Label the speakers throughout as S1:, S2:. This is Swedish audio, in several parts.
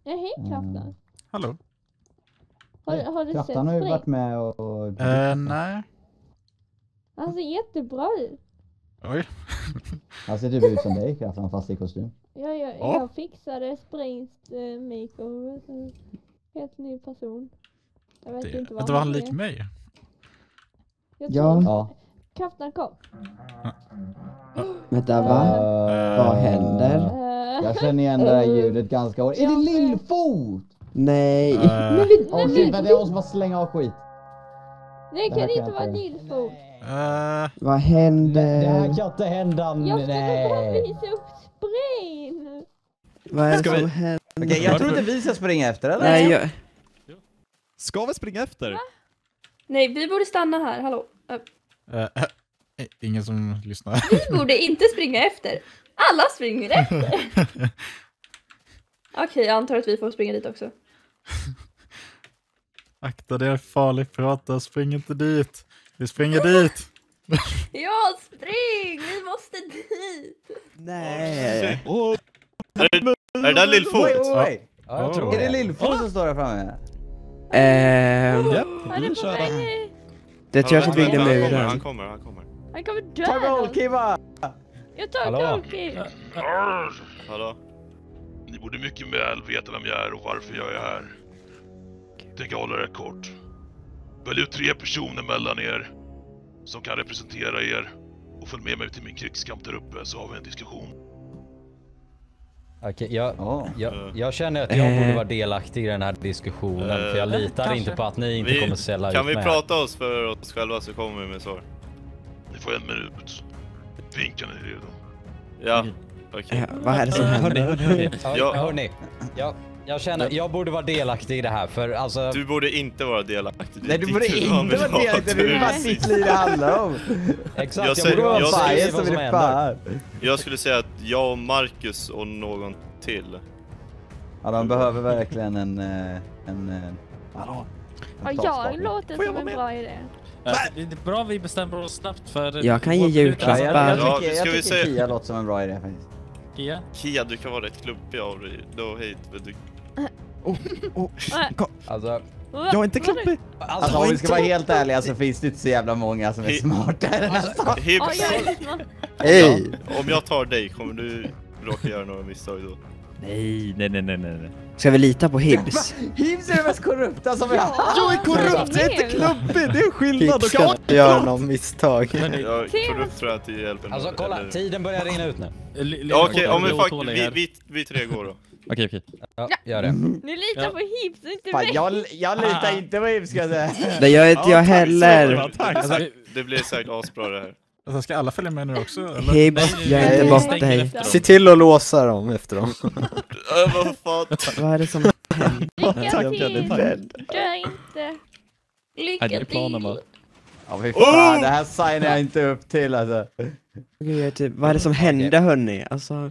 S1: Hej Kraftan.
S2: Hallå.
S1: Har du sett
S3: Kraftan har ju varit med och...
S2: Nej.
S1: Han ser jättebra ut.
S2: Oj.
S3: Han ser typ ut som dig, Kraftan, fast i kostym.
S1: Jag fixade Springs makeover. Helt ny person. Jag vet inte vad
S2: Att var han lik mig?
S3: Ja.
S1: Kraftan kom.
S4: Vänta, vad händer?
S3: Jag känner igen det här ljudet ganska hårt. Är det Lillfot?
S4: Nej.
S3: Åh shit, vänta, jag måste bara slänga av skit.
S1: Det kan inte vara Lillfot.
S4: Vad händer?
S3: Det här kan inte hända.
S1: Jag ska
S3: Nej.
S1: bara visa upp Spring.
S4: Vad är det som händer?
S3: Okej, jag tror inte vi ska springa efter, eller?
S4: Nej, jag...
S5: Ska vi springa efter?
S1: Va?
S6: Nej, vi borde stanna här, hallå.
S2: Ingen som lyssnar.
S6: Vi borde inte springa efter. Alla springer efter. Okej, jag antar att vi får springa dit också.
S2: Akta, det är farligt prata. Spring inte dit. Vi springer dit.
S6: Ja, spring! Vi måste dit.
S4: Nej.
S5: Är det där Lillfot?
S3: Oj.
S2: Ja, jag tror
S3: Är det Lillfot som står där framme?
S2: Ja,
S1: Han är på väg.
S4: Det tror jag som byggde muren.
S5: Han kommer.
S1: Han kommer
S3: Ta
S1: döda
S3: gol,
S1: oss.
S3: Kiva!
S1: Jag tar Golki.
S5: Hallå?
S7: Ni borde mycket väl veta vem jag är och varför jag är här. Tänker hålla det kort. Välj ut 3 personer mellan er som kan representera er och följ med mig till min krigskamp där uppe så har vi en diskussion.
S8: Okej, jag känner att jag borde vara delaktig i den här diskussionen för jag litar inte på att ni inte kommer sälja ut
S5: Kan vi
S8: med.
S5: prata oss för oss själva så kommer vi med svar.
S7: Ni får 1 minut. Vinkar ni redo?
S5: Ja, okej.
S4: Vad är det som händer?
S8: Hörni, jag känner jag borde vara delaktig i det här för alltså...
S5: Du borde inte vara delaktig.
S3: Nej, du borde inte vara delaktig. Det är bara ditt liv det handlar om.
S8: Exakt,
S3: jag borde vara bias som det fan.
S5: Jag skulle säga att jag och Marcus och någon till.
S3: Ja, de behöver verkligen en
S1: Ja, jag låter som en bra idé.
S9: Det är bra vi bestämmer oss snabbt för...
S4: Jag kan ge julklappar.
S3: Jag tycker Kia låter som en bra idé faktiskt.
S5: Kia, du kan vara rätt klumpig av dig. Då hit för du...
S8: Alltså...
S4: Jag är inte klumpig.
S3: Alltså om vi ska vara helt ärliga så finns det inte så jävla många som är smartare nästan.
S5: Hej! Om jag tar dig, kommer du råka göra några misstag då?
S9: Nej.
S4: Ska vi lita på Hibs?
S3: Hibs är det mest korrupta som vi har.
S5: Jag är korrupt, jag är inte klumpig, det är skillnad.
S4: Hibs ska inte göra någon misstag.
S5: Jag korrupt tror jag att det hjälper.
S8: Alltså kolla, tiden börjar rinna ut nu.
S5: Okej, om vi 3 går då.
S9: Okej.
S8: Ja, gör det.
S1: Ni litar på Hibs och inte
S3: Fan,
S1: mig.
S3: jag litar inte på Hibs ska jag säga.
S4: Det gör inte jag heller.
S5: Alltså, det blir säkert asbra det här.
S2: Alltså, ska alla följa med nu också? Eller?
S4: Hibs, jag är inte bort dig.
S10: Se till att låsa dem efter dem.
S5: Vad fan?
S4: Vad är det som händer?
S1: Lycka till. Dö inte.
S6: Lycka till.
S3: Ja, fy fan, det här signar jag inte upp till alltså.
S4: Vad är det som hände hörni? Alltså...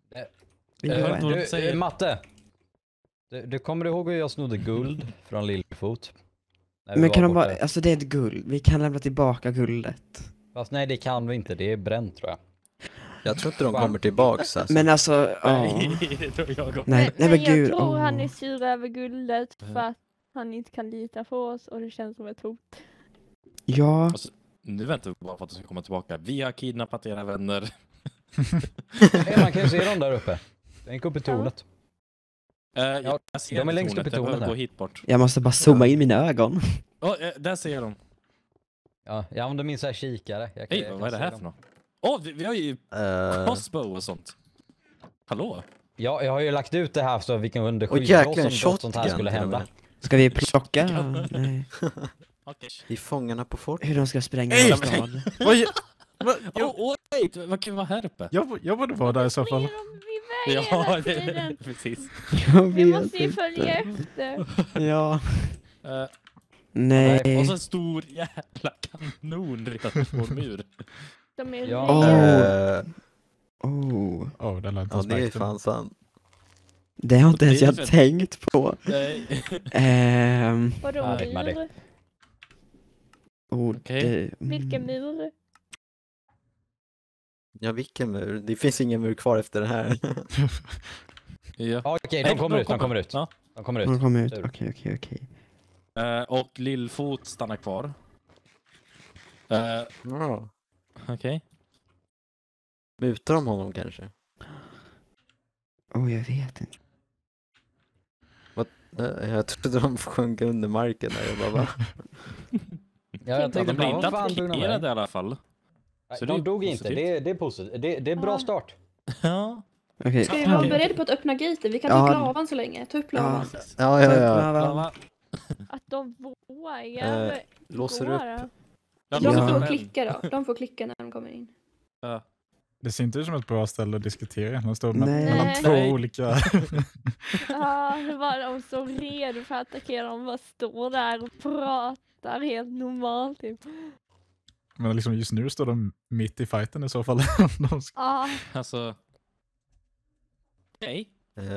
S8: Matte. Du kommer ihåg hur jag snodde guld från Lillfot?
S4: Men kan de bara, alltså det är ett guld. Vi kan lämna tillbaka guldet.
S8: Fast nej, det kan vi inte. Det är bränt tror jag.
S10: Jag tror inte de kommer tillbaks alltså.
S4: Men alltså, Nej men gud.
S1: Jag tror han är sur över guldet för att han inte kan lita på oss och det känns som ett hot.
S4: Ja.
S9: Alltså, nu väntar vi bara på att de ska komma tillbaka. Vi har kidnappat era vänner.
S8: Man kan ju se dem där uppe. Tänk upp i tornet.
S9: Ja,
S8: de är längst upp i tornet
S9: gå hit bort.
S4: Jag måste bara zooma in mina ögon.
S9: Där ser jag dem.
S8: Ja, jag använder min så här kikare.
S9: Hej, vad är det här för något? Vi har ju crossbow och sånt. Hallå?
S8: Ja, jag har ju lagt ut det här så vi kan underskydda oss om sånt här skulle hända.
S4: Ska vi plocka? Nej.
S10: I fångarna på fort.
S4: Hur de ska spränga en stad.
S9: Vad kan vara här uppe?
S2: Jag borde vara där i så fall.
S9: Ja, precis.
S1: Vi måste ju följa efter.
S4: Ja. Nej.
S9: Och så en stor jävla kanon ritat på vår mur.
S1: De är
S2: den lät
S10: ja, det är fan sant.
S4: Det har inte ens jag tänkt på.
S1: Vadå mur? Vilken mur?
S10: Ja, vilken mur? Det finns ingen mur kvar efter det här.
S9: Ja.
S8: Okej, de kommer ut. De kommer ut.
S9: Ja.
S8: De kommer ut.
S4: De kommer ut. Okej.
S9: Och Lillfot stannar kvar. Okej.
S10: Mutar de honom kanske?
S4: Jag vet inte.
S10: Jag trodde de sjönk under marken där. Jag bara, va?
S8: Jag tänkte
S9: de blir inte
S8: fan
S9: attackerade i alla fall.
S8: Så de dog inte. Det är positivt. Det är bra start.
S9: Ja.
S4: Okej.
S6: Ska vi vara beredda på att öppna gaten? Vi kan ta upp lavan så länge. Ta upp lavan.
S10: Ja.
S1: Att de vågar
S10: låser
S1: gå
S10: upp.
S1: då.
S6: De får klicka då. De får klicka när de kommer in.
S9: Ja.
S2: Det ser inte ut som ett bra ställe att diskutera. De står
S4: Nej.
S2: mellan två olika...
S1: Ja, det var de så redo för att attackera. De bara står där och pratar helt normalt typ.
S2: Men liksom just nu står de mitt i fighten i så fall.
S1: Ja.
S9: Alltså... Okej.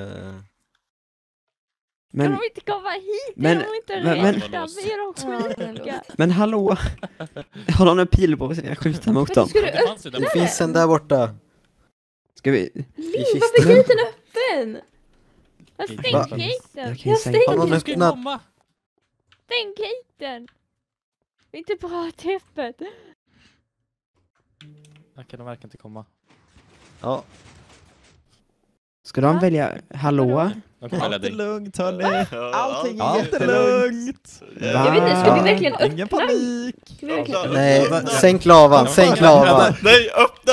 S1: Men de inte komma hit, de är inte rädda, vi är de sjuka.
S4: Men hallå, har de en pil på sig? Jag skjuter mot dem.
S10: Det finns en där borta.
S4: Ska vi...
S6: Varför är gaten öppen?
S1: Jag stäng gaten.
S6: Jag stänger.
S1: Stäng gaten. Det är inte bra täppet.
S9: Okej, de verkar inte komma.
S10: Ja.
S4: Ska de välja hallå?
S10: Allt är lugnt, hörni.
S3: Allting
S10: är jättelugnt.
S6: Jag vet inte, ska vi verkligen öppna?
S10: Ingen panik.
S6: Ska vi verkligen...
S10: Nej, sänk lavan, sänk lavan.
S5: Nej,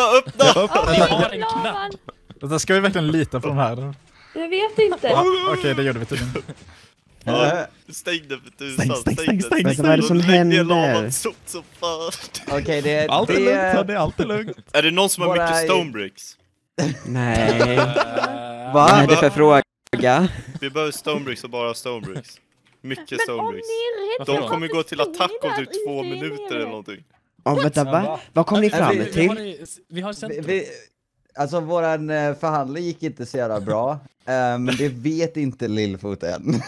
S5: öppna!
S2: Ska vi verkligen lita på de här?
S6: Jag vet inte.
S2: Okej, det gjorde vi tydligen.
S5: Stäng det för tusan.
S4: Stäng. Vad är det som händer?
S3: Okej, det
S10: allt är lugnt, hörni, allt är lugnt.
S5: Är det någon som har mycket stonebricks?
S4: Nej. Vad är det för fråga?
S5: Vi behöver stonebricks och bara stonebricks. Mycket stonebricks.
S1: De
S5: De kommer gå till attack om typ 2 minuter eller någonting.
S4: Vänta, va? Vad kom ni fram till?
S9: Vi har sett...
S3: Alltså våran förhandling gick inte så jävla bra. Men det vet inte Lillfot än.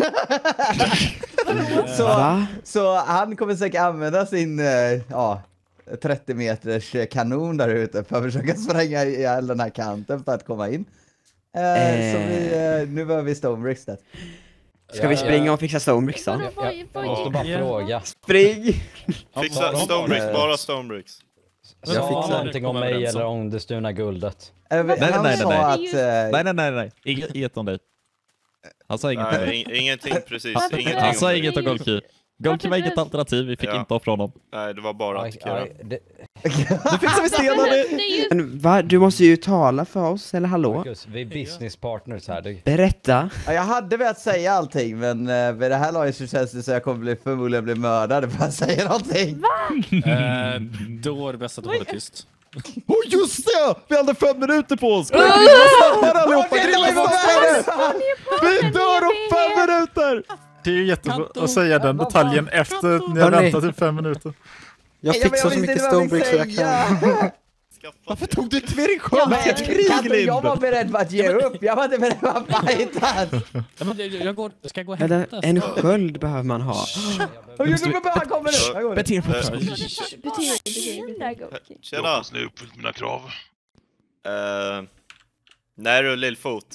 S3: så han kommer säkert använda sin 30 meters kanon där ute för att försöka spränga ihjäl den här kanten för att komma in. Så nu behöver vi stonebricks där.
S4: Ska vi springa och fixa stonebricks då?
S8: Jag måste bara fråga.
S4: Spring!
S5: Fixa stonebricks, bara stonebricks.
S8: Jag fixar någonting om mig eller om det stulna guldet.
S10: Nej. Inget om dig. Han sa ingenting.
S5: Ingenting precis.
S10: Han sa inget om Golki. Golki var inget alternativ, vi fick inte offra honom.
S5: Nej, det var bara att attackera.
S10: Nu fixar vi stenar.
S4: Men va? Du måste ju tala för oss, eller hallå?
S8: Marcus, vi är business partners här.
S4: Berätta.
S3: Jag hade velat säga allting, men vid det här laget så känns det så jag kommer förmodligen bli mördad för att säga någonting.
S9: Då är det bäst att du håller tyst.
S10: Just det! Vi hade 5 minuter på oss! Vi dör om 5 minuter!
S2: Det är ju jättebra att säga den detaljen efter ni har väntat i 5 minuter.
S10: Jag fixar så mycket stonebricks så jag kan. Varför tog du inte med din sköld till ett krig, Lind?
S3: Jag var beredd på att ge upp. Jag var inte beredd på att fightas.
S9: Ska jag gå och hämta?
S4: En sköld behöver man ha.
S10: Bete er på
S5: Tjena.
S7: Jag har uppfyllt mina krav.
S5: När du Lillfot?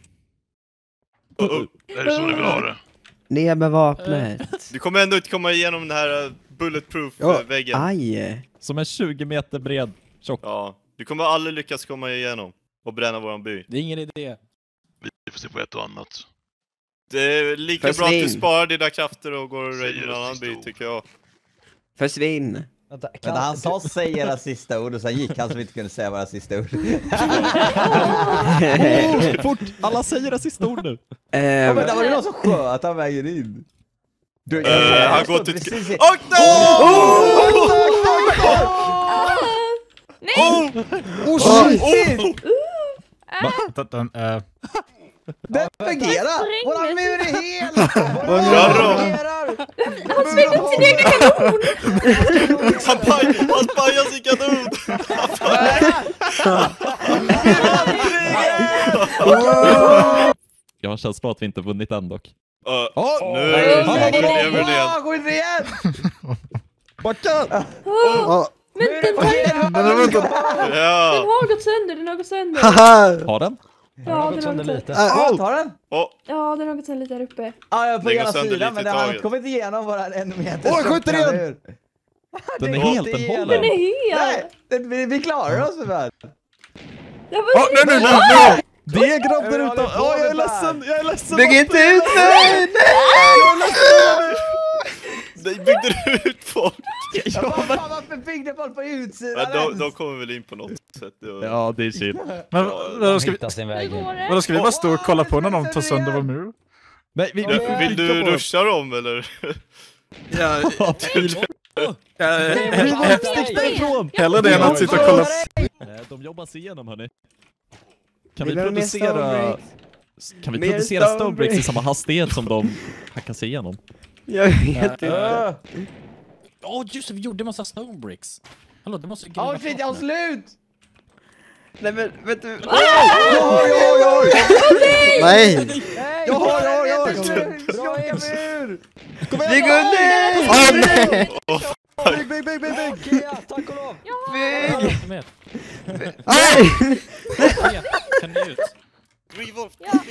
S7: Är det så du vill ha det?
S4: Ner med vapnet.
S5: Du kommer ändå inte komma igenom den här bulletproof-väggen.
S4: Aj.
S10: Som är 20 meter bred. Tjock.
S5: Ja, du kommer aldrig lyckas komma igenom och bränna våran by.
S9: Det är ingen idé.
S7: Vi får se på ett och annat.
S5: Det är lika bra att du sparar dina krafter och går och raidar en annan by, tycker jag.
S4: Försvinn.
S3: Men han sa säga era sista ord och sen gick han som inte kunde säga våra sista ord.
S10: Fort! Alla säger det sista ord nu.
S3: Men där var det någon som sköt han vägen in.
S5: Han går till...
S1: Nej!
S3: Den fungerar! Våra mur är hel!
S6: Han svängde sin egen kanon!
S5: Han pajar sin kanon!
S10: Jag har känslan att vi inte vunnit än dock.
S5: Nu lever det igen.
S3: Gå in igen!
S10: Borta!
S6: Men den har gått sönder,
S10: Har den?
S6: Ja, den har gått
S8: lite.
S3: Ta den!
S6: Ja, den har gått sönder lite här uppe.
S3: Ja, jag är på
S5: Det går
S3: ena
S5: sönder
S3: sidan,
S5: lite
S3: men
S5: i
S3: den har
S5: taget.
S3: kommit igenom våran 1 meter.
S10: Oj, skjuter igen! Den är helt, den
S6: Den
S10: håller.
S6: är hel!
S3: Nej, vi klarar oss för fan.
S6: Ja, men
S10: Nej! Det är grabb där ute. Jag är ledsen, jag är ledsen.
S4: Bygg inte ut mig!
S5: Nej, byggde du ut folk?
S3: Varför byggde folk på utsidan?
S5: Ja, de kommer väl in på något sätt.
S10: Ja, det är chill.
S2: Men då ska vi...
S8: Hitta sin väg.
S2: Vadå, ska vi bara stå och kolla på när de tar sönder vår mur?
S10: Nej,
S5: Vill du ruscha dem eller?
S2: Ja,
S10: stick därifrån!
S2: hellre det än att sitta och kolla.
S10: De jobbar sig igenom, hörni.
S4: Vi behöver mer Stonebricks.
S10: Kan vi
S4: Mer
S10: producera Stonebricks i
S4: Stonebricks.
S10: samma hastighet som de hackar sig igenom?
S4: Jag vet inte.
S9: Just det, vi gjorde en massa Stonebricks. Hallå, det måste
S3: Åh shit, jag har slut!
S4: Nej men, vet du...
S10: Oj!
S2: Nej!
S3: Bra Emil!
S4: Bygg under!
S10: Bygg!
S9: Tack och lov!
S4: Bygg!
S9: Med.
S4: Nej!
S9: Kan ni ut?
S5: Revolve!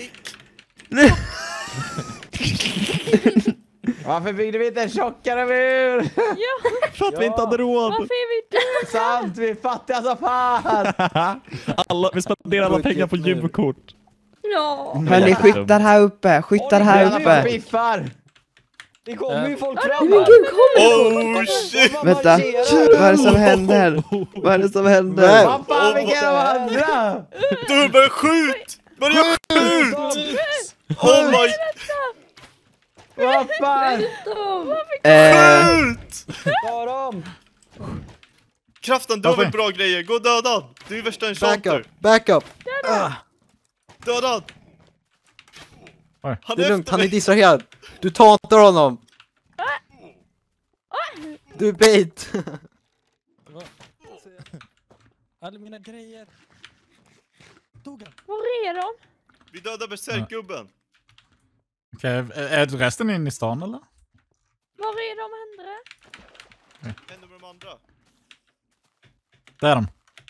S3: Varför byggde vi inte en tjockare mur?
S10: För att vi inte hade råd!
S1: Varför är vi inte?
S3: Sant, vi är fattiga som fan!
S10: Vi spenderar alla pengar på gymkort.
S6: Ja.
S4: Hörni, skyttar här uppe, skyttar här uppe.
S3: Biffar!
S8: Det kommer ju folk fram
S6: Men gud, kommer
S5: Oh shit!
S4: Vänta, vad är det som händer? Vad är det som händer?
S3: Vad fan, vilka är de andra?
S5: Du börjar skjut! Börja skjut! Oh my...
S3: Vad fan?
S5: Skjut!
S8: Ta dem!
S5: Kraften, du har väl bra grejer? Gå döda! Du är värsta enchanter!
S10: Backup!
S5: Döda!
S10: Det är lugnt, han är distraherad. Du tatar honom. Du är bait.
S9: Alla mina grejer. Tog han?
S1: Var är de?
S5: Vi dödar berserkgubben.
S2: Okej, är resten in i stan eller?
S1: Var är de andra?
S5: Vad händer med de andra?
S2: Där är de.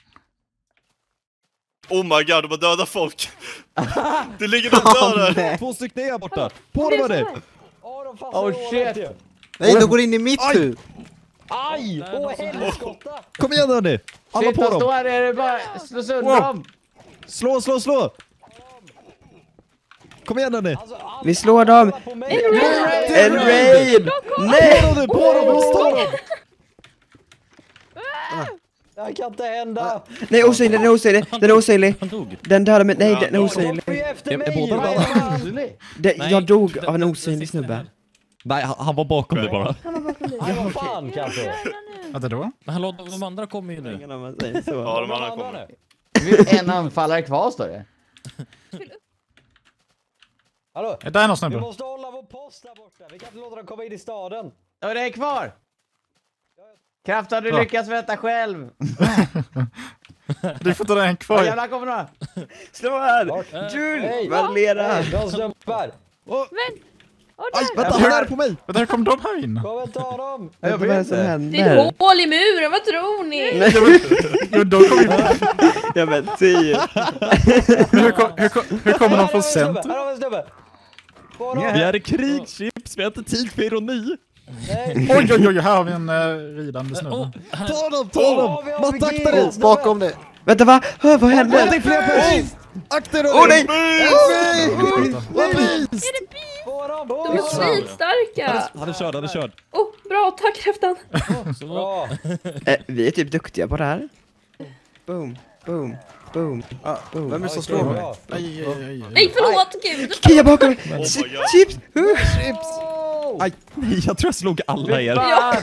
S5: Oh my god, de har dödat folk. Det ligger någon död där.
S10: 2 stycken är borta. På dem var det.
S3: Oh shit!
S10: Nej, de går in i mitt hus.
S8: Aj! Åh helskotta!
S10: Kom igen hörni. Alla
S3: Shit,
S10: på
S3: de står
S10: dem.
S3: här, är det bara slå sönder dem?
S10: Slå. Kom igen hörni.
S4: Vi slår dem! En raid! Nej!
S10: På dem, vi måste ta dem.
S8: Det kan inte hända!
S4: Nej, osynlig, den är osynlig, den är osynlig.
S9: Han dog.
S4: Den dödade mig, nej den är osynlig.
S8: Kom ju efter mig!
S10: Är båda döda?
S4: Jag dog av en osynlig snubbe.
S10: Nej, han var bakom dig bara.
S8: Nej, vad fan kanske?
S2: Vänta då?
S9: Men hallå, de andra kommer ju nu.
S5: Ja, de andra kommer.
S3: En anfallare kvar står det.
S8: Hallå?
S2: Är där någon
S8: Vi
S2: snubbe?
S8: måste hålla vår post där borta. Vi kan inte låta dem komma in i staden.
S3: Ja, det är kvar! Kraft, har du lyckats vänta själv?
S2: Du får ta den
S3: Ja,
S2: kvar.
S3: jävlar kommer några!
S4: Slå här! Jul! Valera!
S8: De snubbar!
S10: Aj, vänta, han är på mig.
S2: Vänta, hur kom de här in?
S8: Kom och ta dem!
S3: Jag
S4: Vad är det
S3: vet
S4: som
S3: inte.
S6: Det är
S4: händer?
S6: ett hål i muren, vad tror ni?
S2: Jo, de kom in.
S4: Ja men typ.
S2: Men hur kommer de från centrum?
S8: Här har vi en snubbe! På dem!
S10: Vi är i krig, Chips. Vi har inte tid för ironi.
S8: Nej!
S2: Oj, här har vi en ridande snubbe.
S10: Ta dem! Matt, akta dig!
S8: Bakom
S10: dig!
S4: Vänta va? Vad hände?
S10: Det är fler personer! Akta dig!
S4: Åh nej!
S8: På dem!
S6: De är skitstarka!
S10: Han är körd.
S6: Oh, bra, tack kräftan.
S8: Bra!
S4: Vi är typ duktiga på det här. Boom, boom, boom, boom.
S10: Vem är det som slår mig?
S6: Nej, förlåt, gud.
S4: Kia bakom mig!
S5: Oh my god.
S4: Chips!
S10: Aj, nej, jag tror jag slog alla er.
S6: Ja.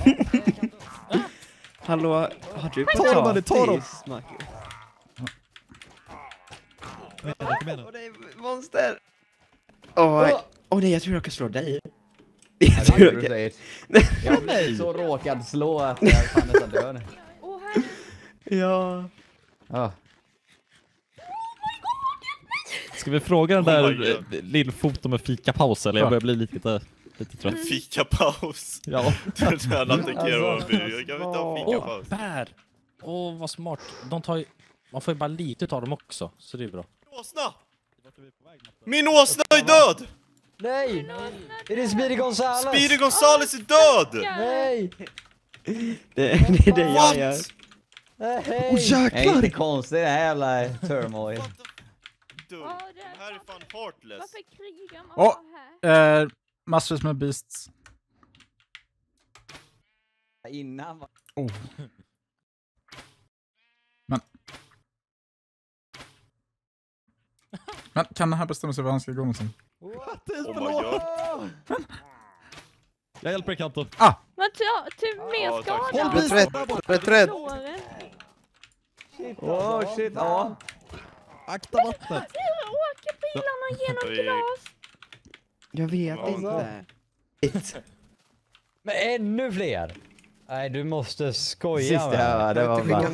S4: Hallå, har du
S10: Ta dem, Annie, ta dem.
S4: Marcus?
S10: Kom igen.
S4: Åh nej, monster! Åh nej, jag tror jag kan slå dig. Jag tror jag kan...
S3: Jag blev så råkad slå att jag fan nästan dör nu.
S1: Åh, här.
S4: Ja.
S3: Ja.
S10: Ska vi fråga den där lillfoten med fikapaus eller? Jag börjar bli lite trött.
S5: Fikapaus.
S10: Ja.
S5: Den attackerar våra by. Jag kan inte ha fikapaus.
S9: Bär! Åh, vad smart. De tar ju... Man får ju bara lite av dem också, så det är bra.
S5: Åsna! Min åsna är död!
S8: Nej! Är det Speedy Gonzales?
S5: Speedy Gonzales är död!
S8: Nej!
S4: Det är det jag gör.
S8: Nej!
S3: Det är inte konstigt det här jävla turmoil.
S5: Det här är fan heartless.
S1: Varför krigar man bara här?
S2: Massvis med beasts.
S3: Innan var...
S2: Men kan den här bestämma sig vad han ska gå med sen?
S5: Oh my god.
S9: Jag hjälper Kanto.
S1: Men typ mer skada.
S10: Reträtt.
S3: Åh shit, ja.
S9: Akta vattnet.
S1: Hur åker bilarna genom glas?
S4: Jag vet inte.
S8: Men ännu fler! Nej, du måste skoja
S3: Sista
S8: med
S3: här, det var bara...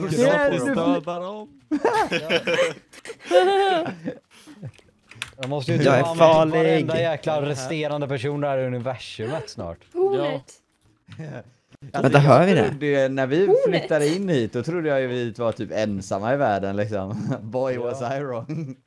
S8: Jag måste ju
S4: Jag är
S8: ta
S4: farlig.
S8: varenda jäkla resterande person där i universumet snart.
S6: Hornet.
S4: Vänta, hör vi det?
S3: När vi flyttade in hit, då trodde jag ju vi var typ ensamma i världen liksom. Boy was I wrong.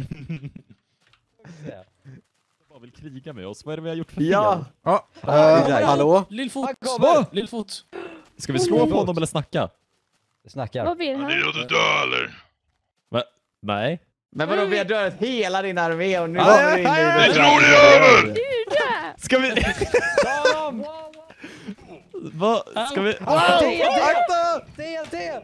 S9: Vad vill kriga med oss? Vad är det vi har gjort för fel?
S3: Ja!
S10: Hallå?
S9: Lillfot!
S8: Vad?
S9: Lillfot! Ska vi slå på honom eller snacka?
S8: Snackar.
S1: Vad vill
S7: Är
S1: han?
S7: ni redo att dö eller?
S9: Nej.
S3: Men vadå, vi har dödat hela din armé och nu
S10: Aj,
S3: kommer du in
S10: aj,
S3: i...
S10: aj,
S7: Ni tror det är över!
S9: Ska vi... Vad? Ska vi...
S10: Akta!
S8: TNT!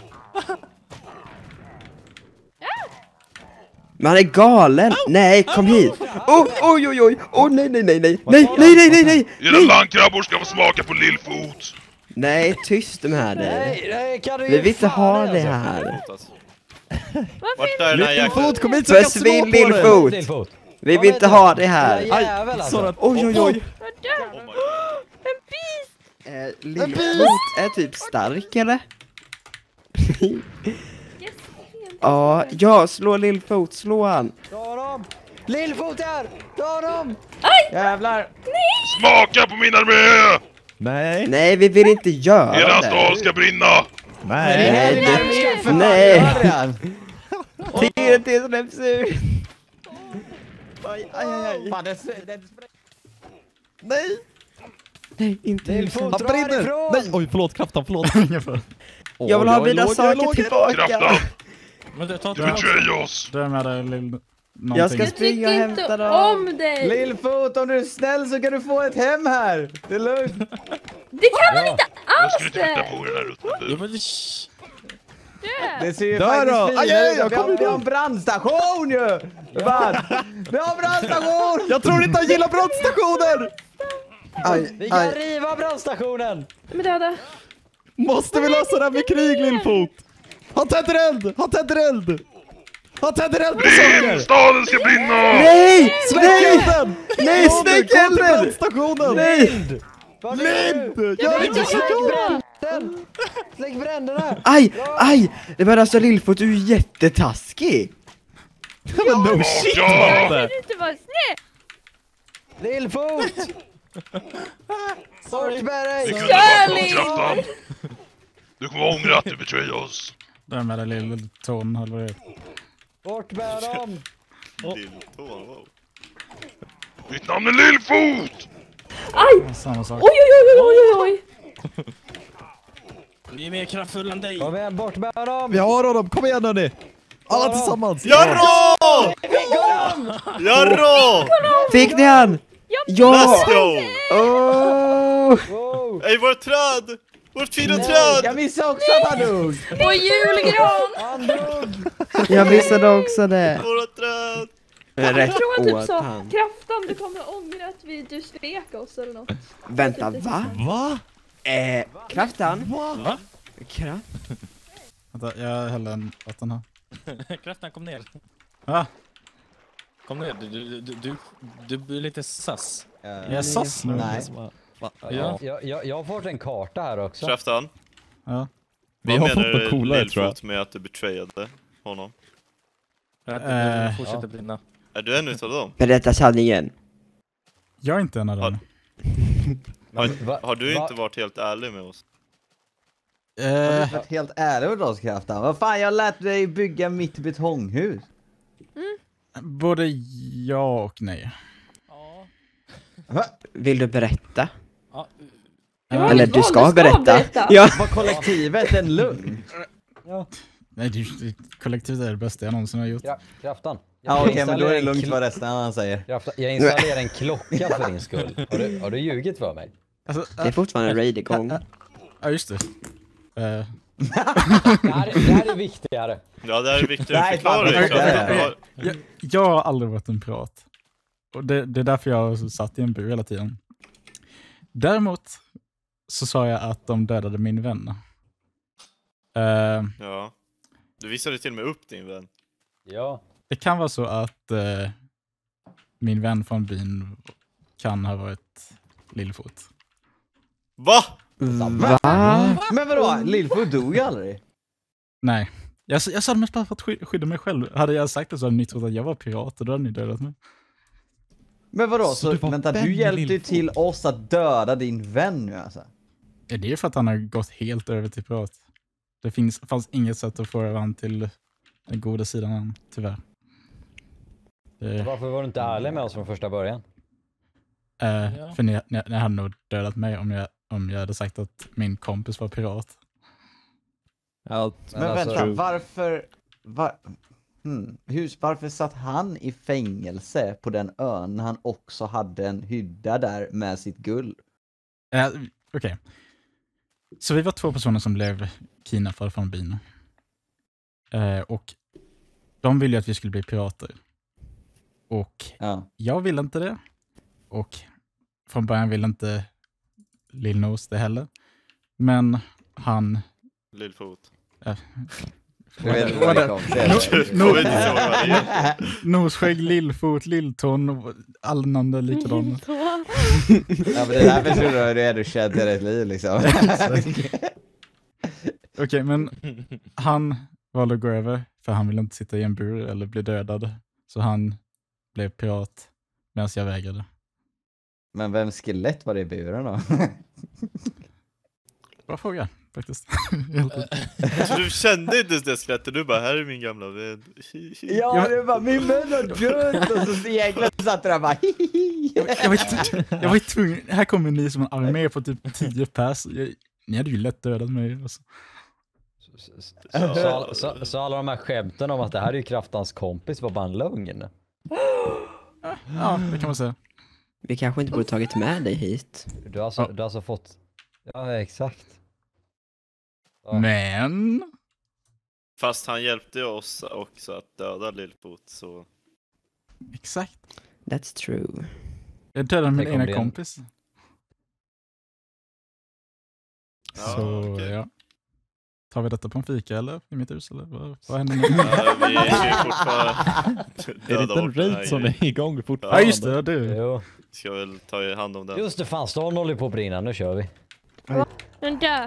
S4: Man är galen! Nej, kom hit! Oj, oj, oj! Nej, nej, nej, nej! Nej!
S7: Era landkrabbor ska få smaka på Lillfot!
S4: Nej, tyst med dig!
S8: Nej, kan du
S4: Vi vill inte ha
S8: fan,
S4: det
S8: alltså.
S4: här!
S5: Vart är den här jäkla...
S9: Lillfot, kom hit så jag kan slå
S4: Försvinn
S9: på dig!
S4: Lillfot!
S8: Lillfot.
S4: Vi vill inte ha det här!
S8: Jävel alltså.
S4: Oj, oj, oj! Lillfot är typ stark, eller? Ja, jag slår Lillfot, slå han!
S8: Ta dem! Lillfot här! Ta dem!
S3: Jävlar!
S7: Smaka på min armé!
S9: Nej.
S4: Nej, vi vill inte göra
S7: Era
S4: det!
S7: stad ska brinna!
S4: Nej! TNT släpps ut! Aj.
S3: Fan,
S9: Nej!
S4: Nej, inte
S8: Lillfot,
S9: Han
S8: dra
S9: brinner!
S8: härifrån!
S9: Nej, oj, förlåt, kraften, förlåt.
S4: Jag vill ha mina saker tillbaka!
S7: Kraften,
S9: Men det tar
S7: du betrayar oss!
S2: Det är med dig lill...
S4: Jag ska
S6: Jag
S4: springa och
S6: tycker
S4: hämta
S6: inte
S4: dem!
S6: om dig.
S3: Lillfot, om du är snäll så kan du få ett hem här! Det är lugnt!
S6: Det kan man inte
S7: Jag
S6: alls
S7: skulle inte flytta
S6: det.
S7: på er den här ruttna
S9: Ja,
S7: bur.
S9: men...
S3: Det ser ju
S9: Där då!
S3: faktiskt
S9: Aj, aj,
S3: finare
S9: jag
S3: ut.
S9: kommer
S3: Vi har
S9: in.
S3: en brandstation ju! Vad? Vi har en brandstation!
S9: Jag tror inte han gillar brandstationer!
S8: Vi kan riva brandstationen!
S6: Men döda.
S9: Måste vi lösa det här med krig, Lillfot? Han tänder eld! Han tänder eld! Han tänder eld på
S7: Brinn!
S9: saker!
S7: Staden ska brinna!
S4: Nej!
S9: Släck
S4: Nej!
S9: elden!
S4: Nej, släck
S9: Gå till
S4: elden!
S9: brandstationen!
S4: Nej!
S8: Vad
S9: Lind! Gör
S8: Nej,
S9: inte så!
S8: släck branden! Släck bränderna!
S4: Aj! Men alltså Lillfot, du är jättetaskig!
S9: Men no shit,
S7: Ja!
S9: Matte!
S1: Du inte vara snäll!
S8: Lillfot! Bort med dig!
S7: Det kunde ha varit kraften! Du kommer ångra att du betrayade oss.
S2: Det är med dig lilltån, eller vad det är.
S8: Bort med dem!
S5: Lilltån, wow.
S7: Mitt namn är Lillfot!
S2: Samma sak.
S6: Oj.
S9: Vi är mer kraftfulla än dig!
S8: Kom igen, bort med dem!
S9: Vi har honom, kom igen hörni! Alla tillsammans!
S5: Jarrå! Jarrå!
S4: Fick ni han? Ja!
S5: Let's go!
S4: Åh!
S8: Wow.
S5: Ej, vårt träd! Vårt fina träd!
S3: Jag missade också att han dog!
S6: Och julgran.
S8: Han dog!
S4: Jag missade också det.
S5: Vårt träd!
S6: Jag
S4: Rätt
S6: tror att typ
S4: åt
S6: så.
S4: han.
S6: Kraften, du kommer ångra att du svek oss eller något.
S4: Vänta, va?
S9: Va?
S4: Kraften?
S9: Va?
S4: Kraft?
S2: Vänta, jag häller en vatten här.
S9: Kraften, kom ner.
S2: Ja,
S9: Kom ner, du är lite sass.
S2: jag är sass nu.
S3: Nej.
S9: Ja.
S8: Jag har fått en karta här också.
S5: Kraften.
S2: Ja.
S9: Vi har fått något coolare, tror jag.
S5: Lillfot med att du betrayade honom?
S9: Du fortsätter brinna.
S5: Är du en utav dem?
S4: Berätta sanningen.
S2: Jag är inte en av dem.
S5: Har du inte varit helt ärlig med oss?
S3: Har du varit helt ärlig med oss, Kraften? Vad fan, jag lät dig bygga mitt betonghus.
S2: Både ja och nej.
S4: Va? Vill du berätta?
S10: Ja.
S4: Eller du ska berätta.
S3: Ja. Var kollektivet en lugn?
S2: Ja. Nej, kollektivet är det bästa jag någonsin har gjort.
S8: Kraftan.
S3: Ja, okej, men då är det lugnt vad resten han säger.
S8: Kraftan. Jag installerar en klocka för din skull. Har du ljugit för mig?
S4: Alltså, det är fortfarande en raid igång.
S2: Ja, just det.
S8: Det här är viktigare.
S5: Ja, det här är viktigare.
S2: Jag har aldrig varit en pirat. Och det är därför jag har satt i en bur hela tiden. Däremot så sa jag att de dödade min vän.
S5: Ja. Du visade till och med upp din vän.
S8: Ja.
S2: Det kan vara så att min vän från byn kan ha varit Lillfot.
S5: Va?
S3: Men vadå? Lillfot dog aldrig?
S2: Nej. Jag sa det mest bara för att skydda mig själv. Hade jag sagt det så hade ni trott att jag var pirat och då hade ni dödat mig.
S3: Men vadå? Så vänta, du hjälpte ju till oss att döda din vän nu alltså?
S2: Ja, det är för att han har gått helt över till pirat. Det fanns inget sätt att få han till den goda sidan än, tyvärr.
S8: Varför var du inte ärlig med oss från första början?
S2: För ni hade nog dödat mig om jag hade sagt att min kompis var pirat.
S3: Men vänta, varför satt han i fängelse på den ön när han också hade en hydda där med sitt guld?
S2: Okej. Så vi var 2 personer som blev kidnappade från byn. Och de ville ju att vi skulle bli pirater. Och jag ville inte det. Och från början ville inte Lillnos det heller. Men han...
S5: Lillfot.
S2: Nosskägg, Lillfot, Lillton och alla namn är likadana.
S3: Ja, men det där betyder det du känt i ditt liv liksom.
S2: Okej, men han valde att gå över för han ville inte sitta i en bur eller bli dödad. Så han blev pirat medan jag vägrade.
S3: Men vem skelett var det i buren då?
S2: Bra fråga, faktiskt.
S5: Så du kände inte det skelettet, du bara, här är min gamla vän.
S3: Ja, det var min vän har dött och så egentligen satt där bara
S2: jag var tvungen, här kommer ni som en armé på typ 10 pers. Ni hade ju lätt dödat mig. Alltså.
S8: Så alla de här skämten om att det här är ju Kraftans kompis var bara en lögn.
S2: Ja, det kan man säga.
S4: Vi kanske inte borde tagit med dig hit.
S8: Du har alltså fått... Ja, exakt.
S2: Ja. Men...
S5: Fast han hjälpte oss också att döda Lillfot, så...
S2: Exakt.
S4: That's true.
S2: Jag dödade min ena kompis. Så,
S5: okay.
S2: Ja. Tar vi detta på en fika eller i mitt hus eller vad händer nu?
S5: Vi är fortfarande
S9: är det inte en raid som är igång fortfarande?
S2: Ja just det, du.
S8: Jo.
S5: Ska väl ta hand om den.
S8: Just det, fan, stan håller på att brinna, nu kör vi.
S1: Den där.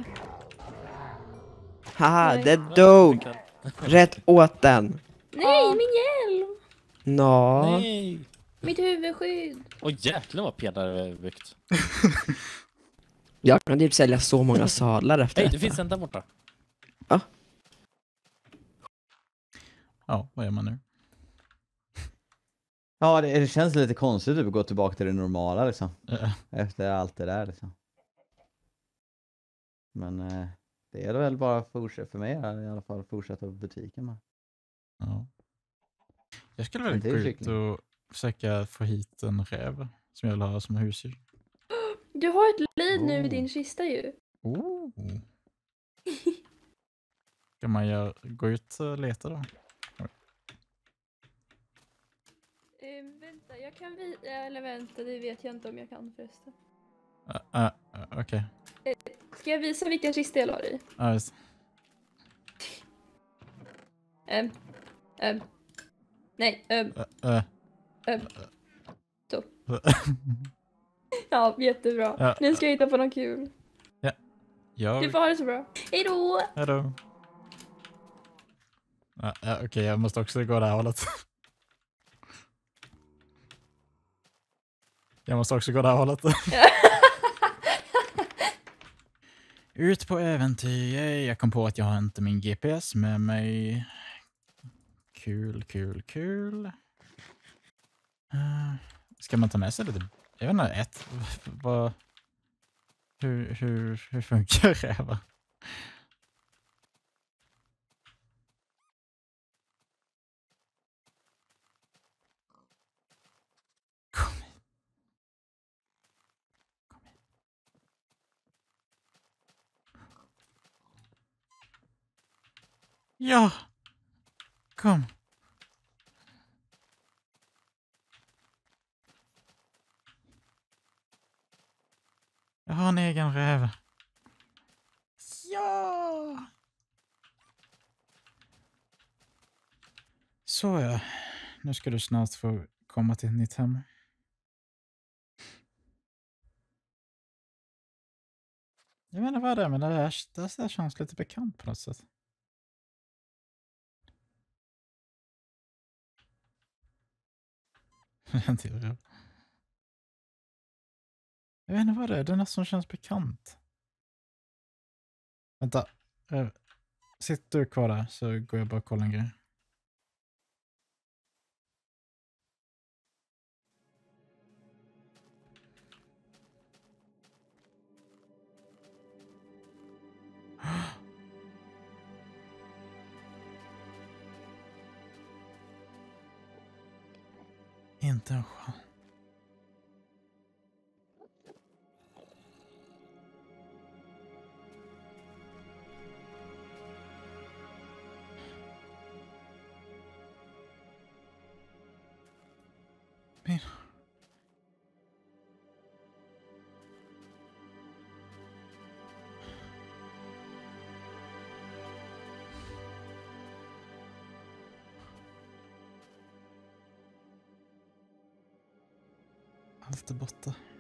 S4: Haha, det dog. Rätt åt den.
S6: Nej, min hjälm.
S4: Nå.
S10: Nej.
S6: Mitt huvudskydd.
S10: Åh jäklar vad pedar byggt.
S4: Jag kan typ sälja så många sadlar efter
S10: Nej, det finns en där borta.
S4: Ja.
S2: Ja, vad gör man nu?
S3: Ja, det känns lite konstigt att gå tillbaka till det normala liksom. Efter allt det där liksom. Men det är väl bara fortsätta för mig i alla fall, fortsätta på butiken med.
S2: Ja. Jag skulle väl gå ut och försöka få hit en räv som jag vill ha som husdjur.
S6: Du har ett liv nu i din kista ju.
S2: Kan man gå ut och leta då?
S6: Vänta, jag kan eller vänta, det vet jag inte om jag kan förresten.
S2: Okej.
S6: Ska jag visa vilken kista jag la i?
S2: Ja, just.
S6: Nej, så. Ja, jättebra. Nu ska jag hitta på något kul.
S2: Ja.
S6: Du får ha det så bra. Hejdå!
S2: Hejdå. Okej, jag måste också gå det här hållet. Jag måste också gå det här hållet. Ut på äventyr. Jag kom på att jag har inte min GPS med mig. Kul. Ska man ta med sig lite? Jag vet inte, vad... Hur funkar rävar? Kom hit. Ja! Kom. Jag har en egen räv. Ja! Så ja. Nu ska du snart få komma till ditt hem. Jag vet inte vad det är, men det här känns lite bekant på något sätt. Jag vet inte vad det är. Det är något som känns bekant. Vänta. Sitt du kvar där så går jag bara och kollar en grej. Inte en chans. Min... Allt är borta.